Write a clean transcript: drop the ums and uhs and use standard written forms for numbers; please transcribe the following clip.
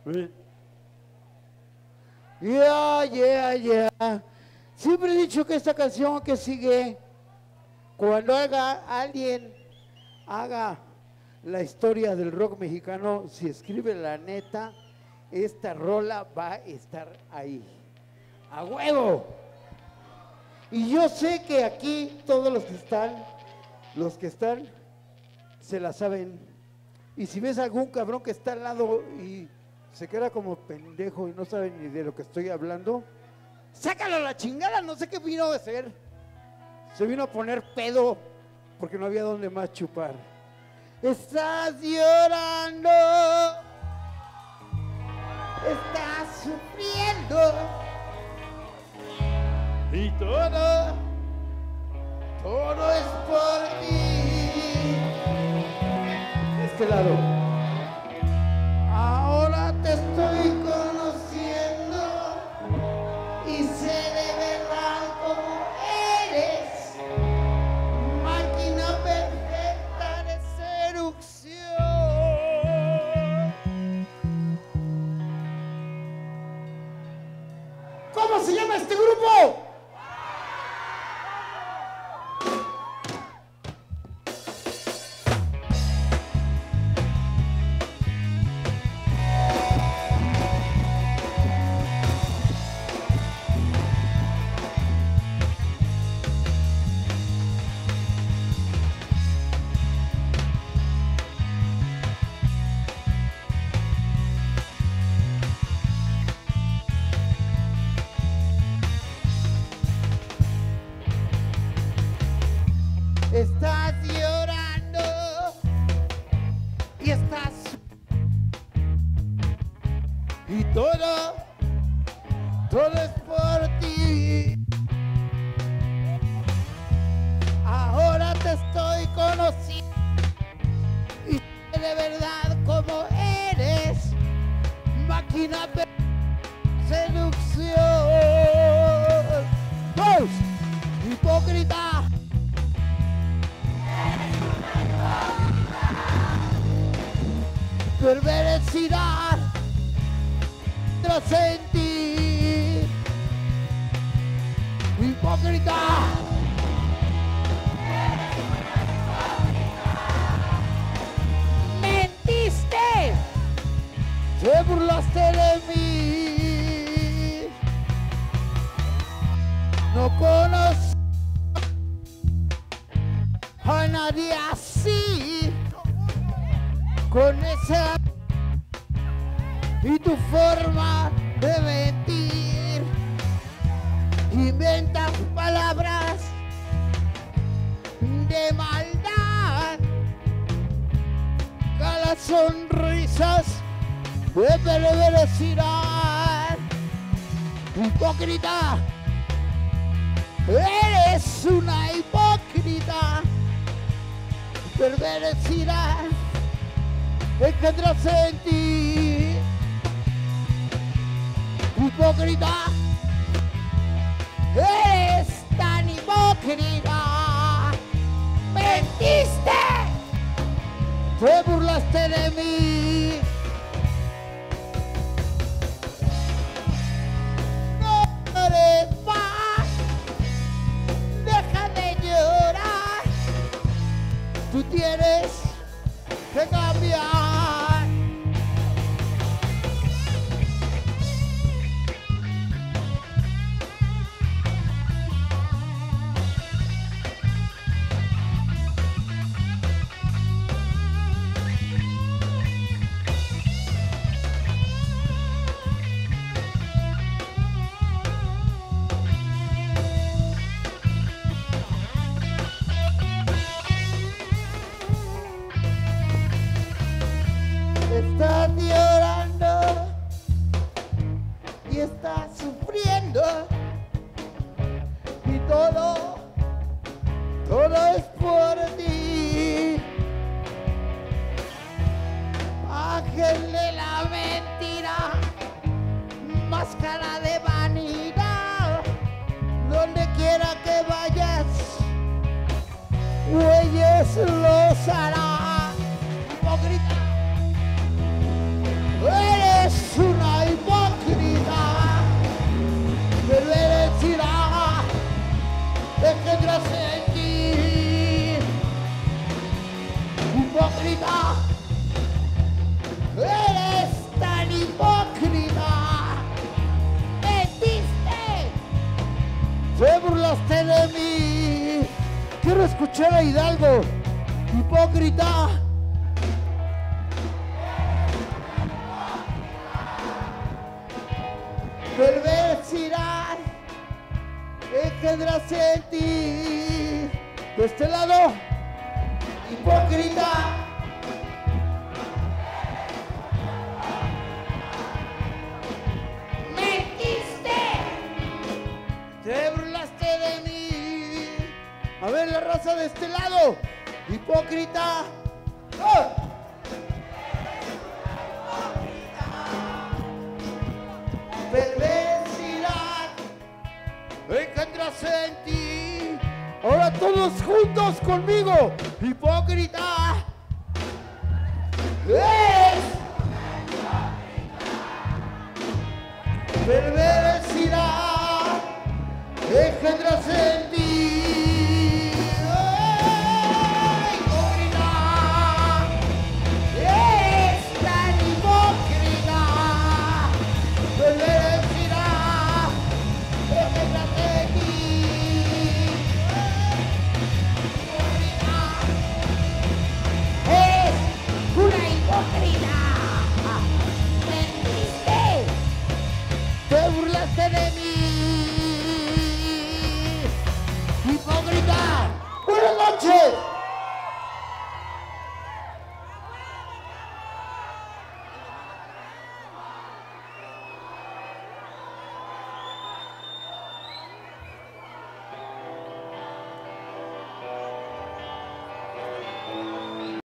Yeah. Siempre he dicho que esta canción que sigue, cuando alguien haga la historia del rock mexicano, si escribe la neta, esta rola va a estar ahí. ¡A huevo! Y yo sé que aquí todos los que están, se la saben. Y si ves algún cabrón que está al lado y se queda como pendejo y no sabe ni de lo que estoy hablando, sácalo a la chingada, no sé qué vino a hacer. Se vino a poner pedo porque no había donde más chupar. Estás llorando, estás sufriendo y todo es por ti. De este lado. Ahora te estoy conociendo y sé de verdad cómo eres, máquina perfecta de seducción. ¿Cómo se llama este grupo? Estás llorando y y todo es por ti. Ahora te estoy conociendo y sé de verdad cómo eres, máquina de seducción. ¡Dos! Hipócrita. Perversidad tras en ti, hipócrita. Mentiste, te burlaste de mí. No conozco a nadie así, con esa y tu forma de mentir. Inventas palabras de maldad, a las sonrisas de perversidad. Hipócrita, eres una hipócrita. Perversidad engendras en ti, hipócrita, eres tan hipócrita, mentiste, te burlaste de mí, no eres más, deja de llorar, tú tienes que cambiar. Estás llorando y estás sufriendo y todo es por ti. Ángel de la mentira, máscara de vanidad, donde quiera que vayas, güeyes los hará. Hipócrita, eres hipócrita, eres tan hipócrita, mentiste, te burlaste de mí. Quiero escuchar a Hidalgo, hipócrita. Perversidad engendras en ti. De este lado, hipócrita. Mentiste. Te burlaste de mí. A ver la raza de este lado, hipócrita. ¡Oh! Perversidad engendras en ti. Ahora todos juntos conmigo, hipócrita. Es perversidad engendras en ti.